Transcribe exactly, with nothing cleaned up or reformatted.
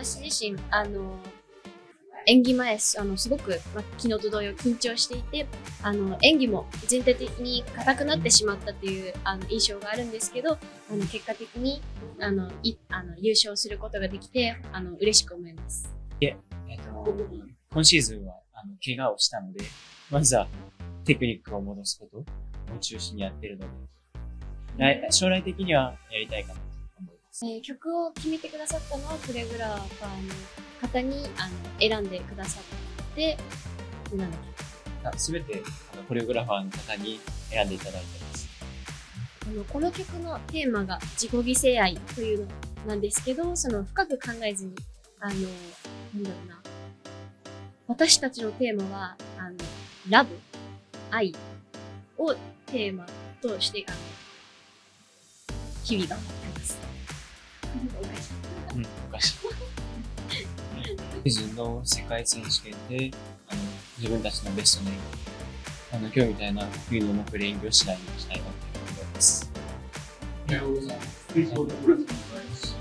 私自身、あの、演技前、あの、すごく、まあ、昨日と同様緊張していて、あの、演技も全体的に硬くなってしまったという、あの、印象があるんですけど、あの、結果的に、あの、い、あの、優勝することができて、あの、嬉しく思います。 えっと、今シーズンは、あの、怪我をしたので、まずはテクニックを戻すことを中心にやってるので、来将来的にはやりたいかなと思います。 えー、曲を決めてくださったのは、コレグラファーの方に、あの、選んでくださって、なんだっけ。 すべて、あの、コレオグラファーの方に選んでいただいてます。 あの、この曲のテーマが自己犠牲愛というのなんですけど、その深く考えずに、あの、なんだろうな。私たちのテーマは、あの、ラブ、愛をテーマとして、あの、日々頑張ってます。 うん、おかしい。シーズンの世界選手権で、あの、自分たちのベストの演技、あの、今日みたいな冬のプレー演技をしないようにしたいなと思います。 おはようございます。